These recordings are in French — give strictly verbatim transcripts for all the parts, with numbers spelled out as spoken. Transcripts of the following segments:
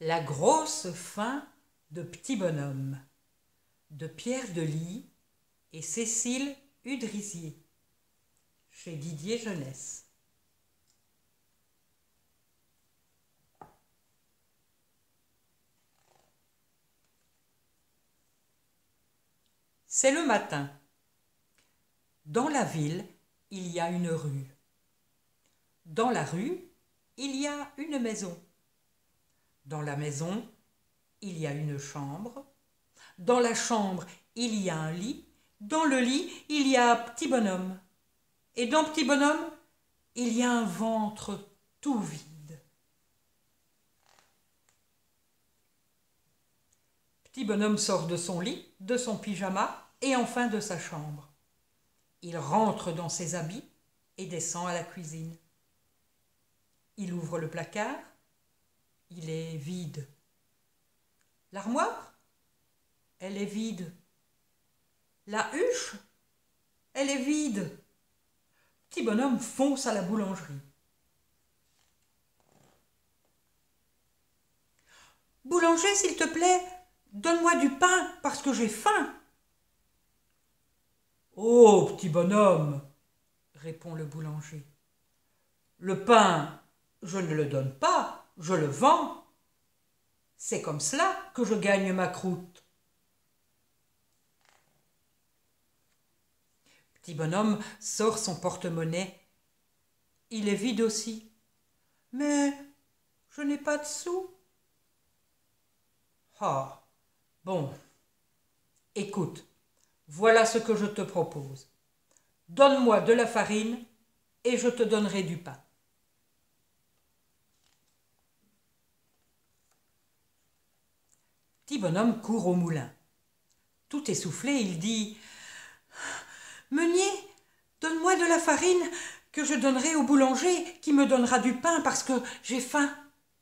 La grosse faim de Petit Bonhomme de Pierre Delis et Cécile Udrisier chez Didier Jeunesse. C'est le matin. Dans la ville, il y a une rue. Dans la rue, il y a une maison. Dans la maison, il y a une chambre. Dans la chambre, il y a un lit. Dans le lit, il y a Petit Bonhomme. Et dans Petit Bonhomme, il y a un ventre tout vide. Petit Bonhomme sort de son lit, de son pyjama et enfin de sa chambre. Il rentre dans ses habits et descend à la cuisine. Il ouvre le placard. Il est vide. L'armoire, elle est vide. La huche, elle est vide. Petit Bonhomme fonce à la boulangerie. « Boulanger, s'il te plaît, donne-moi du pain parce que j'ai faim. »« Oh, Petit Bonhomme, répond le boulanger, le pain, je ne le donne pas, je le vends. C'est comme cela que je gagne ma croûte. » Petit Bonhomme sort son porte-monnaie. Il est vide aussi. « Mais je n'ai pas de sous. »« Ah, bon, écoute, voilà ce que je te propose. Donne-moi de la farine et je te donnerai du pain. » Petit Bonhomme court au moulin. Tout essoufflé, il dit « Meunier, donne-moi de la farine que je donnerai au boulanger qui me donnera du pain parce que j'ai faim. »«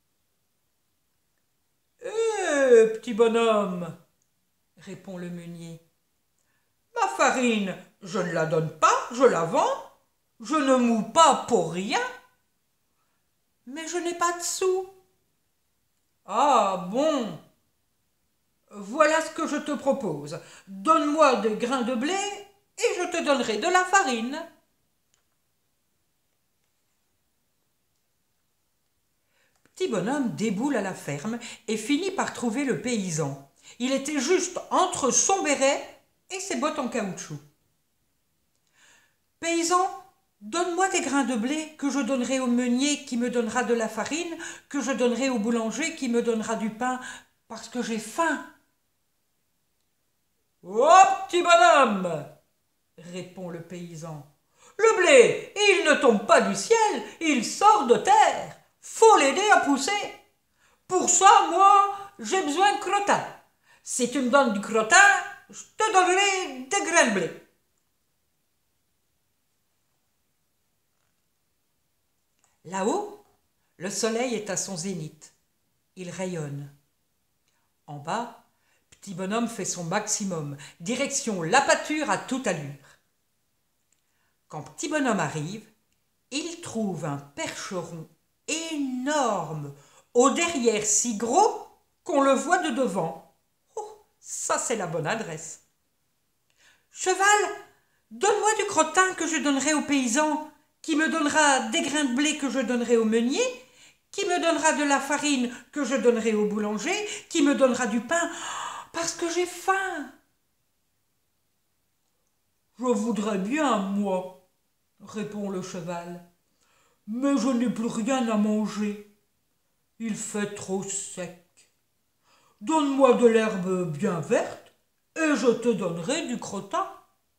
Eh, Petit Bonhomme, répond le meunier, ma farine, je ne la donne pas, je la vends, je ne moue pas pour rien. Mais je n'ai pas de sous. »« Ah bon, voilà ce que je te propose. Donne-moi des grains de blé et je te donnerai de la farine. » Petit Bonhomme déboule à la ferme et finit par trouver le paysan. Il était juste entre son béret et ses bottes en caoutchouc. « Paysan, donne-moi des grains de blé que je donnerai au meunier qui me donnera de la farine, que je donnerai au boulanger qui me donnera du pain, parce que j'ai faim. »« Oh, Petit Bonhomme, répond le paysan, le blé, il ne tombe pas du ciel, il sort de terre. Faut l'aider à pousser. Pour ça, moi, j'ai besoin de crottin. Si tu me donnes du crottin, je te donnerai des grains de blé. » Là-haut, le soleil est à son zénith. Il rayonne. En bas, Petit Bonhomme fait son maximum, direction la pâture à toute allure. Quand Petit Bonhomme arrive, il trouve un percheron énorme, au derrière si gros qu'on le voit de devant. Oh, ça c'est la bonne adresse. « Cheval, donne-moi du crottin que je donnerai au paysan, qui me donnera des grains de blé que je donnerai au meunier, qui me donnera de la farine que je donnerai au boulanger, qui me donnera du pain, parce que j'ai faim. »« Je voudrais bien, moi, répond le cheval, mais je n'ai plus rien à manger. Il fait trop sec. Donne-moi de l'herbe bien verte et je te donnerai du crottin. »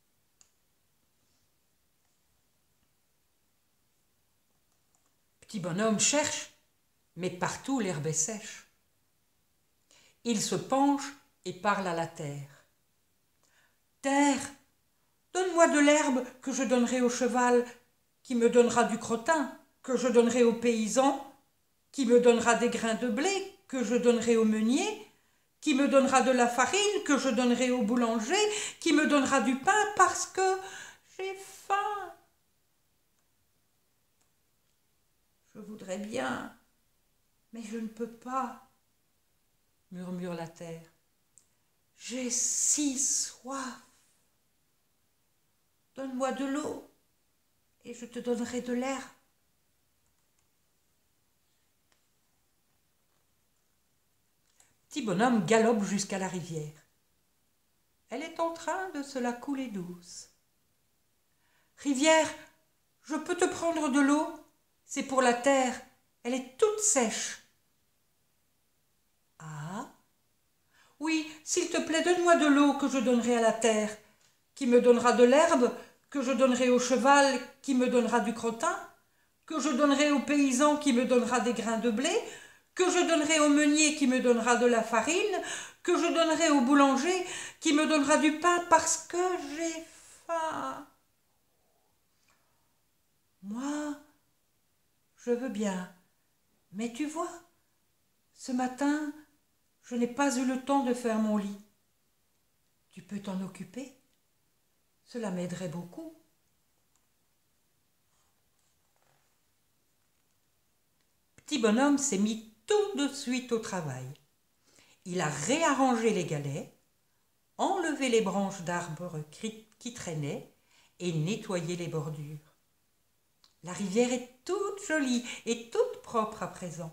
Petit Bonhomme cherche, mais partout l'herbe est sèche. Il se penche et parle à la terre. « Terre, donne-moi de l'herbe que je donnerai au cheval, qui me donnera du crottin, que je donnerai au paysan, qui me donnera des grains de blé, que je donnerai au meunier, qui me donnera de la farine, que je donnerai au boulanger, qui me donnera du pain parce que j'ai faim. Je voudrais bien, mais je ne peux pas. murmure la terre. J'ai si soif. Donne-moi de l'eau et je te donnerai de l'herbe. Petit bonhomme galope jusqu'à la rivière. Elle est en train de se la couler douce. Rivière, je peux te prendre de l'eau? C'est pour la terre, elle est toute sèche. Ah? Oui, s'il te plaît, donne-moi de l'eau que je donnerai à la terre, qui me donnera de l'herbe, que je donnerai au cheval, qui me donnera du crottin, que je donnerai au paysan, qui me donnera des grains de blé, que je donnerai au meunier, qui me donnera de la farine, que je donnerai au boulanger, qui me donnera du pain, parce que j'ai faim. Moi, je veux bien, mais tu vois, ce matin, je n'ai pas eu le temps de faire mon lit. Tu peux t'en occuper? Cela m'aiderait beaucoup. Petit bonhomme s'est mis tout de suite au travail. Il a réarrangé les galets, enlevé les branches d'arbres qui traînaient et nettoyé les bordures. La rivière est toute jolie et toute propre à présent.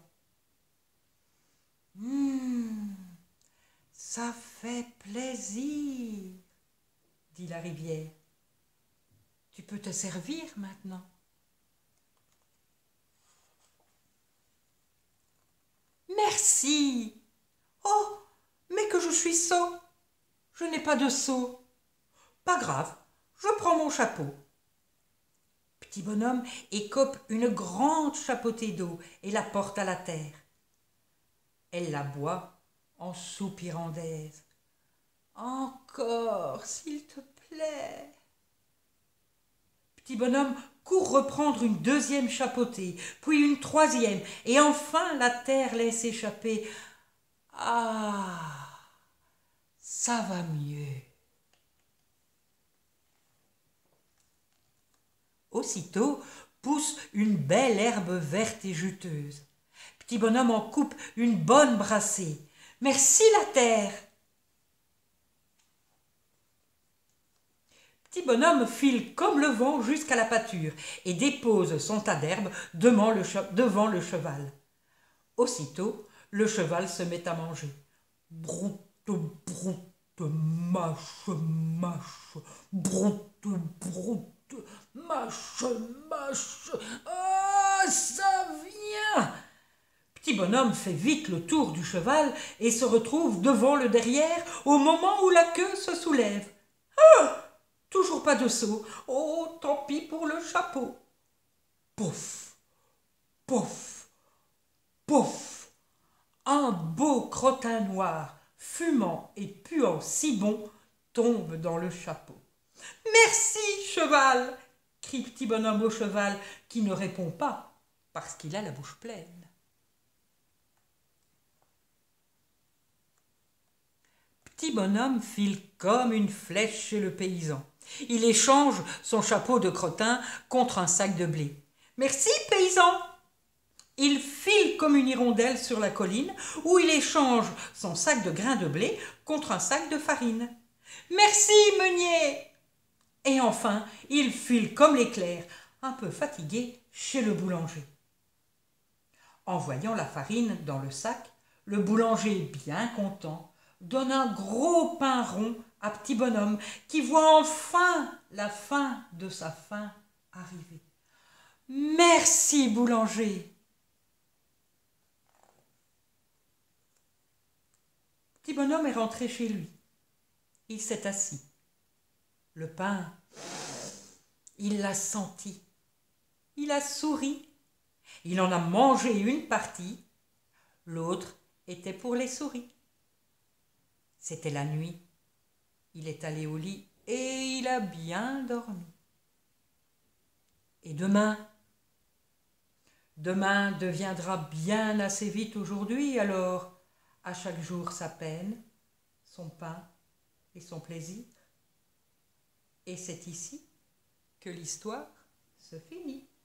Hum, ça fait plaisir, dit la rivière. Tu peux te servir maintenant. Merci. Oh, mais que je suis sot. Je n'ai pas de seau. Pas grave, je prends mon chapeau. Petit bonhomme écope une grande chapeautée d'eau et la porte à la terre. Elle la boit en soupirant d'aise. Encore, s'il te plaît. Petit bonhomme court reprendre une deuxième chapeautée, puis une troisième, et enfin la terre laisse échapper. Ah, ça va mieux. Aussitôt pousse une belle herbe verte et juteuse. Petit bonhomme en coupe une bonne brassée. Merci la terre. Petit bonhomme file comme le vent jusqu'à la pâture et dépose son tas d'herbe devant le, devant le cheval. Aussitôt, le cheval se met à manger. Broute, broute, mâche, mâche, broute, broute, mâche, mâche. Ah, ça vient! Petit bonhomme fait vite le tour du cheval et se retrouve devant le derrière au moment où la queue se soulève. Ah! Toujours pas de seau. Oh, tant pis pour le chapeau. Pouf, pouf, pouf. Un beau crottin noir, fumant et puant si bon, tombe dans le chapeau. Merci, cheval, crie Petit bonhomme au cheval, qui ne répond pas parce qu'il a la bouche pleine. Petit bonhomme file comme une flèche chez le paysan. Il échange son chapeau de crottin contre un sac de blé. Merci, paysan. Il file comme une hirondelle sur la colline où il échange son sac de grains de blé contre un sac de farine. Merci, meunier. Et enfin, il file comme l'éclair, un peu fatigué, chez le boulanger. En voyant la farine dans le sac, le boulanger, bien content, donne un gros pain rond à Petit bonhomme qui voit enfin la fin de sa faim arriver. Merci, boulanger. Petit bonhomme est rentré chez lui. Il s'est assis. Le pain, il l'a senti. Il a souri. Il en a mangé une partie. L'autre était pour les souris. C'était la nuit. Il est allé au lit et il a bien dormi. Et demain, demain deviendra bien assez vite aujourd'hui, alors à chaque jour sa peine, son pain et son plaisir. Et c'est ici que l'histoire se finit.